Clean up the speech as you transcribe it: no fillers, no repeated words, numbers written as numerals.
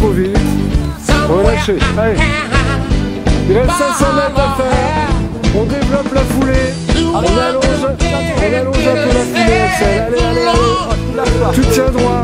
trop vite. Relâchez. Allez. Il reste 500 mètres à faire. On développe la foulée. On allonge un peu la foulée, Axel. Allez, allez, allez. Tu tiens droit.